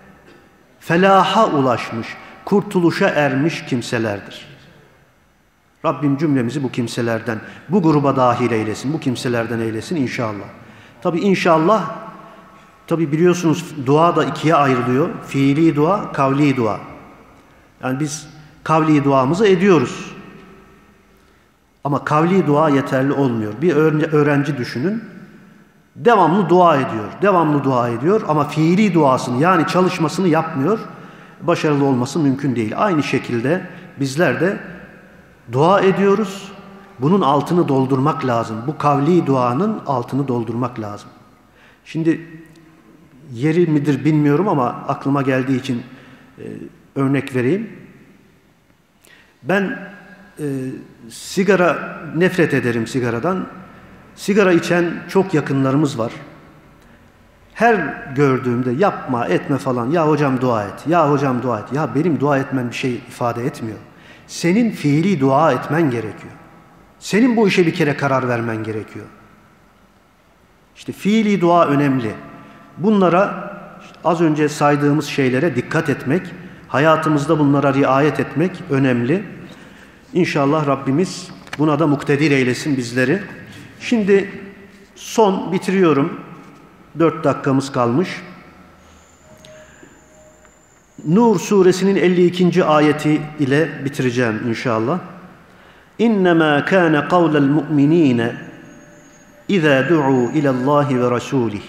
felaha ulaşmış, kurtuluşa ermiş kimselerdir. Rabbim cümlemizi bu kimselerden, bu gruba dahil eylesin, bu kimselerden eylesin inşallah. Tabi inşallah, tabi biliyorsunuz dua da ikiye ayrılıyor. Fiili dua, kavli dua. Yani biz kavli duamızı ediyoruz. Ama kavli dua yeterli olmuyor. Bir öğrenci düşünün, devamlı dua ediyor, devamlı dua ediyor ama fiili duasını yani çalışmasını yapmıyor. Başarılı olması mümkün değil. Aynı şekilde bizler de dua ediyoruz. Bunun altını doldurmak lazım. Bu kavli duanın altını doldurmak lazım. Şimdi yeri midir bilmiyorum ama aklıma geldiği için e, örnek vereyim. Ben e, sigara nefret ederim sigaradan. Sigara içen çok yakınlarımız var. Her gördüğümde yapma etme falan, ya hocam dua et, ya hocam dua et. Ya benim dua etmem bir şey ifade etmiyor. Senin fiili dua etmen gerekiyor. Senin bu işe bir kere karar vermen gerekiyor. İşte fiili dua önemli. Bunlara, işte az önce saydığımız şeylere dikkat etmek, hayatımızda bunlara riayet etmek önemli. İnşallah Rabbimiz buna da muktedir eylesin bizleri. Şimdi son bitiriyorum. Dört dakikamız kalmış. Nur suresinin elli ikinci ayeti ile bitireceğim inşallah. İnnemâ kâne kavlel mu'minîne izâ du'û ilallâhi ve rasûlih.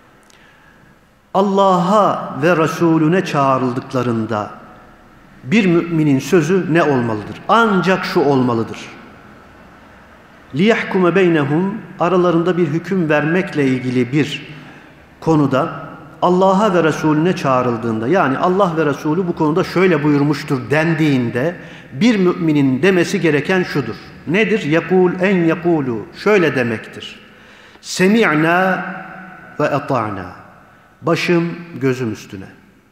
Allah'a ve Resulüne çağrıldıklarında bir müminin sözü ne olmalıdır? Ancak şu olmalıdır. لِيَحْكُمَ بَيْنَهُمْ aralarında bir hüküm vermekle ilgili bir konuda Allah'a ve Resulüne çağrıldığında, yani Allah ve Resulü bu konuda şöyle buyurmuştur dendiğinde bir müminin demesi gereken şudur. Nedir? يَقُولْ en يَقُولُ şöyle demektir. سَمِعْنَا وَاَطَعْنَا başım gözüm üstüne.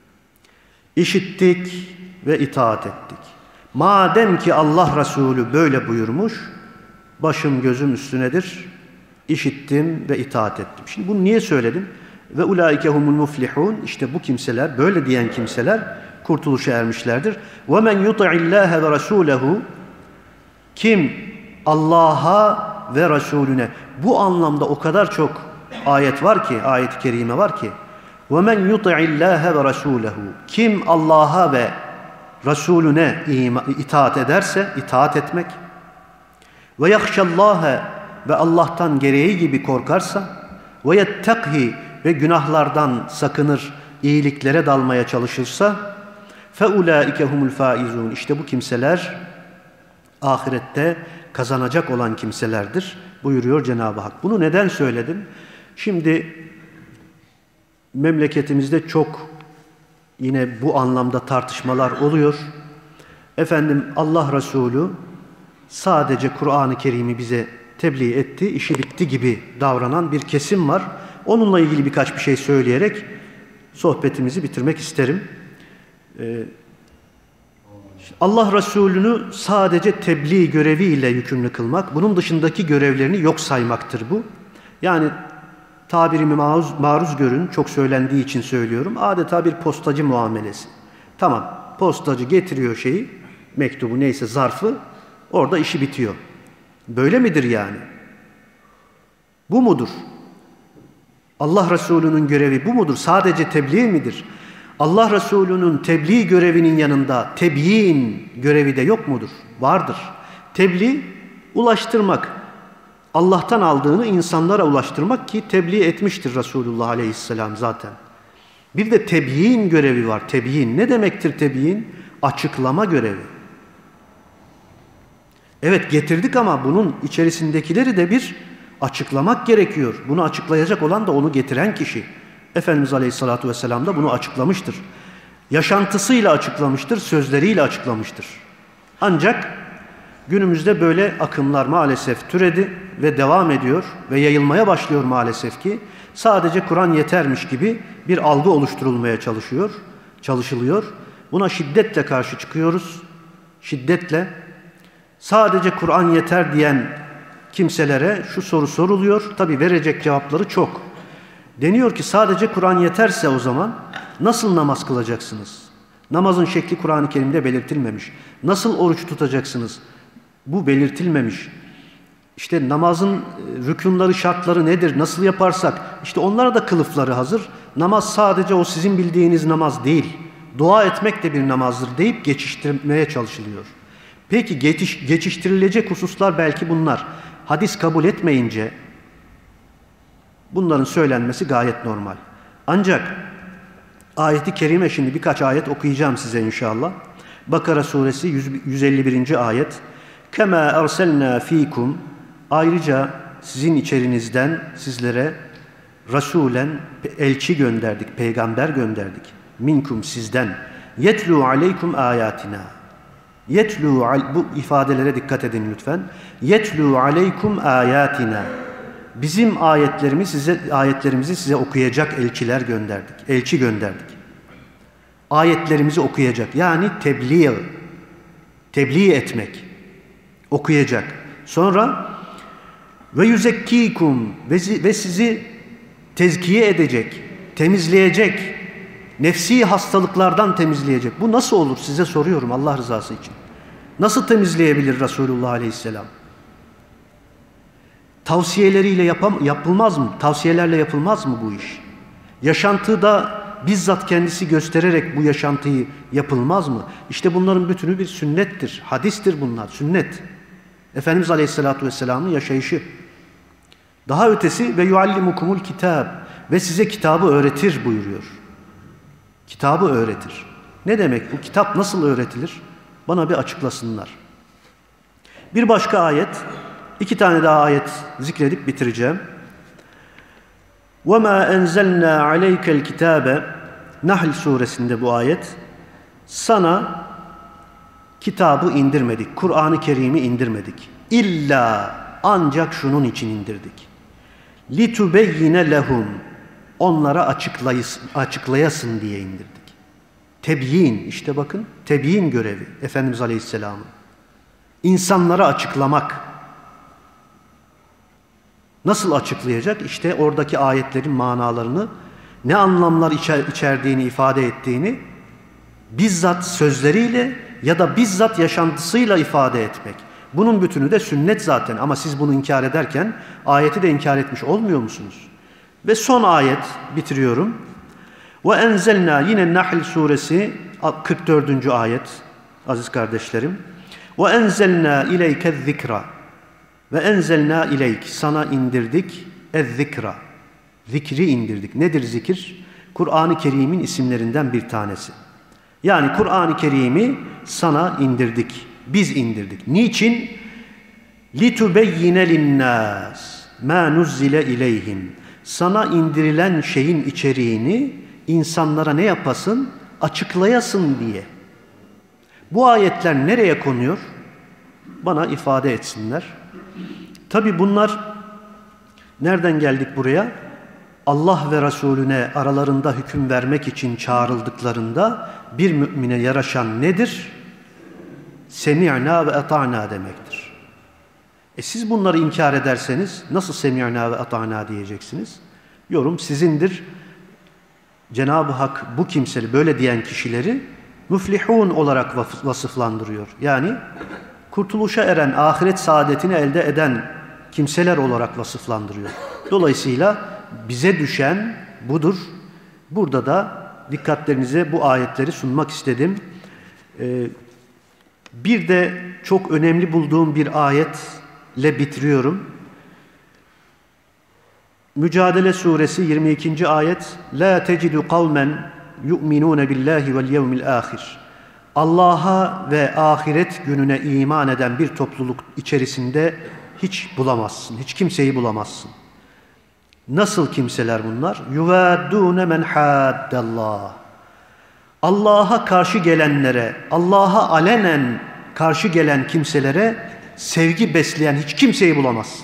İşittik ve itaat ettik. Madem ki Allah Resulü böyle buyurmuş, başım gözüm üstünedir, işittim ve itaat ettim. Şimdi bunu niye söyledim? Ve ulaike humul muflihun, işte bu kimseler, böyle diyen kimseler kurtuluşa ermişlerdir. Ve men yuti'illâhe ve rasûlehu, kim Allah'a ve Resulüne, bu anlamda o kadar çok ayet var ki, ayet-i kerime var ki, ve men yuti'illâhe ve rasûlehu, kim Allah'a ve Resulüne itaat ederse, itaat etmek, ve yahşallâhe, ve Allah'tan gereği gibi korkarsa, ve yettekhi, ve günahlardan sakınır, iyiliklere dalmaya çalışırsa, feulaike humul faizun, işte bu kimseler ahirette kazanacak olan kimselerdir buyuruyor Cenab-ı Hak. Bunu neden söyledim? Şimdi memleketimizde çok yine bu anlamda tartışmalar oluyor. Efendim Allah Resulü sadece Kur'an-ı Kerim'i bize tebliğ etti, işi bitti gibi davranan bir kesim var. Onunla ilgili birkaç bir şey söyleyerek sohbetimizi bitirmek isterim. Ee, Allah Resulü'nü sadece tebliğ göreviyle yükümlü kılmak, bunun dışındaki görevlerini yok saymaktır bu. Yani tabirimi maruz, maruz görün, çok söylendiği için söylüyorum. Adeta bir postacı muamelesi. Tamam, postacı getiriyor şeyi, mektubu neyse zarfı, orada işi bitiyor. Böyle midir yani? Bu mudur? Allah Resulü'nün görevi bu mudur? Sadece tebliğ midir? Allah Resulü'nün tebliğ görevinin yanında tebyin görevi de yok mudur? Vardır. Tebliğ, ulaştırmak. Allah'tan aldığını insanlara ulaştırmak ki tebliğ etmiştir Resulullah Aleyhisselam zaten. Bir de tebyin görevi var. Tebyin. Ne demektir tebyin? Açıklama görevi. Evet getirdik ama bunun içerisindekileri de bir açıklamak gerekiyor. Bunu açıklayacak olan da onu getiren kişi. Efendimiz Aleyhisselatü Vesselam da bunu açıklamıştır. Yaşantısıyla açıklamıştır, sözleriyle açıklamıştır. Ancak günümüzde böyle akımlar maalesef türedi ve devam ediyor ve yayılmaya başlıyor maalesef ki sadece Kur'an yetermiş gibi bir algı oluşturulmaya çalışıyor, çalışılıyor. Buna şiddetle karşı çıkıyoruz. Şiddetle sadece Kur'an yeter diyen kimselere şu soru soruluyor. Tabii verecek cevapları çok. Deniyor ki sadece Kur'an yeterse o zaman nasıl namaz kılacaksınız? Namazın şekli Kur'an-ı Kerim'de belirtilmemiş. Nasıl oruç tutacaksınız? Bu belirtilmemiş. İşte namazın rükûnları, şartları nedir? Nasıl yaparsak? İşte onlara da kılıfları hazır. Namaz sadece o sizin bildiğiniz namaz değil. Dua etmek de bir namazdır deyip geçiştirmeye çalışılıyor. Peki geçiş, geçiştirilecek hususlar belki bunlar. Hadis kabul etmeyince bunların söylenmesi gayet normal. Ancak ayeti kerime, şimdi birkaç ayet okuyacağım size inşallah. Bakara suresi yüz elli birinci ayet. Kema erselna fikum, ayrıca sizin içerinizden sizlere rasulen, elçi gönderdik, peygamber gönderdik. Minkum, sizden. Yetlu aleykum ayatina. Yetlu, bu ifadelere dikkat edin lütfen. Yetlu aleykum ayatina. Bizim ayetlerimizi size, ayetlerimizi size okuyacak elçiler gönderdik. Elçi gönderdik. Ayetlerimizi okuyacak. Yani tebliğ. Tebliğ etmek. Okuyacak. Sonra ve yüzekkikum, ve sizi tezkiye edecek, temizleyecek, nefsi hastalıklardan temizleyecek. Bu nasıl olur? Size soruyorum Allah rızası için. Nasıl temizleyebilir Resulullah Aleyhisselam? Tavsiyeleriyle yapam, yapılmaz mı? Tavsiyelerle yapılmaz mı bu iş? Yaşantıda bizzat kendisi göstererek bu yaşantıyı yapılmaz mı? İşte bunların bütünü bir sünnettir, hadistir bunlar, sünnet. Efendimiz Aleyhisselatü Vesselam'ın yaşayışı. Daha ötesi ve yuallimukumul kitab ve size kitabı öğretir buyuruyor. Kitabı öğretir. Ne demek bu? Kitap nasıl öğretilir? Bana bir açıklasınlar. Bir başka ayet, iki tane daha ayet zikredip bitireceğim. وَمَا أَنْزَلْنَا عَلَيْكَ الْكِتَابَ Nahl suresinde bu ayet. Sana kitabı indirmedik, Kur'an-ı Kerim'i indirmedik. İlla ancak şunun için indirdik. لِتُبَيِّنَ لَهُمْ Onlara açıklayasın diye indirdik. Tebyin, işte bakın, tebyin görevi Efendimiz Aleyhisselam'ın. İnsanlara açıklamak. Nasıl açıklayacak? İşte oradaki ayetlerin manalarını, ne anlamlar içer, içerdiğini, ifade ettiğini bizzat sözleriyle ya da bizzat yaşantısıyla ifade etmek. Bunun bütünü de sünnet zaten, ama siz bunu inkar ederken ayeti de inkar etmiş olmuyor musunuz? Ve son ayet, bitiriyorum. Ve enzelna, yine Nahl suresi kırk dördüncü ayet aziz kardeşlerim. Ve enzelna ileyke zikra ve enzelna ileyk, sana indirdik ez-zikra, zikri indirdik. Nedir zikir? Kur'an-ı Kerim'in isimlerinden bir tanesi. Yani Kur'an-ı Kerim'i sana indirdik, biz indirdik. Niçin? لِتُبَيِّنَ لِلنَّاسِ مَا نُزِّلَ اِلَيْهِمْ Sana indirilen şeyin içeriğini insanlara ne yapasın? Açıklayasın diye. Bu ayetler nereye konuyor? Bana ifade etsinler. Tabi bunlar, nereden geldik buraya? Allah ve Resulüne aralarında hüküm vermek için çağrıldıklarında bir mümine yaraşan nedir? Semi'na ve ata'na demektir. E siz bunları inkar ederseniz nasıl semi'na ve ata'na diyeceksiniz? Yorum sizindir. Cenab-ı Hak bu kimseleri, böyle diyen kişileri müflihun olarak vasıflandırıyor. Yani kurtuluşa eren, ahiret saadetini elde eden kimseler olarak vasıflandırıyor. Dolayısıyla bize düşen budur. Burada da dikkatlerinize bu ayetleri sunmak istedim. Ee, bir de çok önemli bulduğum bir ayetle bitiriyorum. Mücadele suresi yirmi ikinci ayet. La tecidu kavmen yu'minun billahi vel yevmil ahir. Allah'a ve ahiret gününe iman eden bir topluluk içerisinde hiç bulamazsın. Hiç kimseyi bulamazsın. Nasıl kimseler bunlar? Yuvaddûne men haddallah. Allah'a karşı gelenlere, Allah'a alenen karşı gelen kimselere sevgi besleyen hiç kimseyi bulamazsın.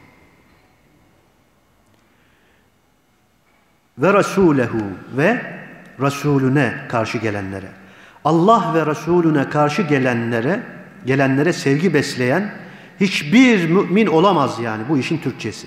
Ve Resulehu, ve Resulüne karşı gelenlere. Allah ve Resulüne karşı gelenlere, gelenlere sevgi besleyen hiçbir mümin olamaz, yani bu işin Türkçesi.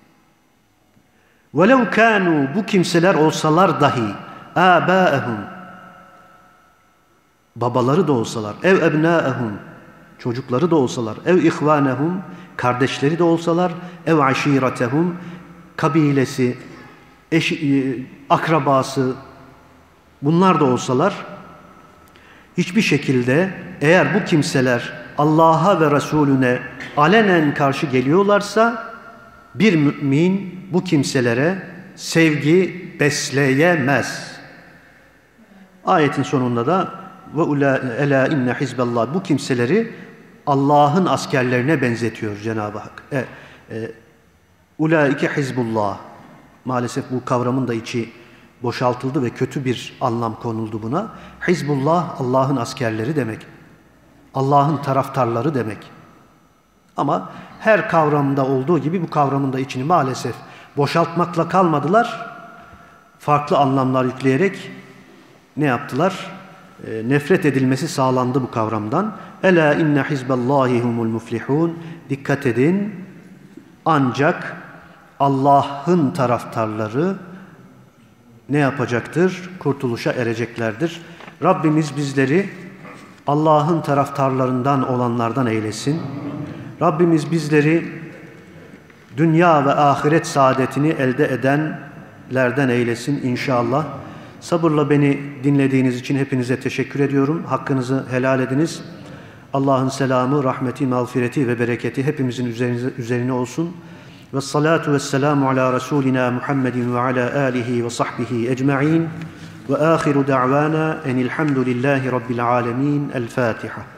وَلَوْ كَانُوا Bu kimseler olsalar dahi آبَاءَهُمْ babaları da olsalar, ev ebnâehum çocukları da olsalar, ev ihvânehum kardeşleri de olsalar, ev aşîretehum kabilesi, eşi, akrabası, bunlar da olsalar, hiçbir şekilde eğer bu kimseler Allah'a ve Resulüne alenen karşı geliyorlarsa bir mümin bu kimselere sevgi besleyemez. Ayetin sonunda da ve ela inne hizballah, bu kimseleri Allah'ın askerlerine benzetiyor Cenab-ı Hak. E, e, ulaike hizbullah. Maalesef bu kavramın da içi boşaltıldı ve kötü bir anlam konuldu buna. Hizbullah, Allah'ın askerleri demek. Allah'ın taraftarları demek. Ama her kavramda olduğu gibi bu kavramın da içini maalesef boşaltmakla kalmadılar. Farklı anlamlar yükleyerek ne yaptılar? E, nefret edilmesi sağlandı bu kavramdan. Ela inne hizballahi humul muflihun. Dikkat edin. Ancak Allah'ın taraftarları ne yapacaktır? Kurtuluşa ereceklerdir. Rabbimiz bizleri Allah'ın taraftarlarından olanlardan eylesin. Rabbimiz bizleri dünya ve ahiret saadetini elde edenlerden eylesin inşallah. Sabırla beni dinlediğiniz için hepinize teşekkür ediyorum. Hakkınızı helal ediniz. Allah'ın selamı, rahmeti, mağfireti ve bereketi hepimizin üzerine, üzerine olsun. Ve salatu ve selamu ala Resulina Muhammedin ve ala alihi ve sahbihi ecma'in. Ve ahiru da'vana enilhamdülillahi rabbil alemin. El Fatiha.